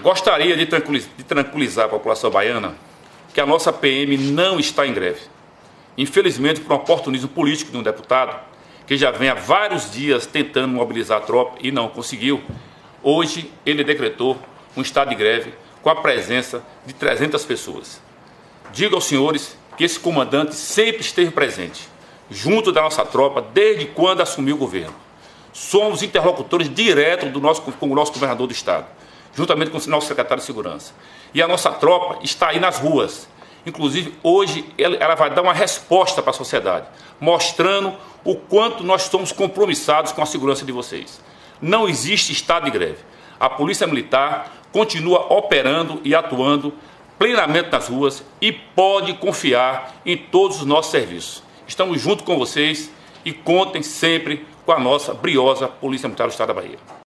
Gostaria de tranquilizar a população baiana que a nossa PM não está em greve. Infelizmente, por um oportunismo político de um deputado, que já vem há vários dias tentando mobilizar a tropa e não conseguiu, hoje ele decretou um estado de greve com a presença de 300 pessoas. Digo aos senhores que esse comandante sempre esteve presente, junto da nossa tropa, desde quando assumiu o governo. Somos interlocutores diretos com o nosso governador do estado, juntamente com o nosso secretário de Segurança. E a nossa tropa está aí nas ruas. Inclusive, hoje ela vai dar uma resposta para a sociedade, mostrando o quanto nós estamos compromissados com a segurança de vocês. Não existe estado de greve. A Polícia Militar continua operando e atuando plenamente nas ruas e pode confiar em todos os nossos serviços. Estamos junto com vocês e contem sempre com a nossa briosa Polícia Militar do Estado da Bahia.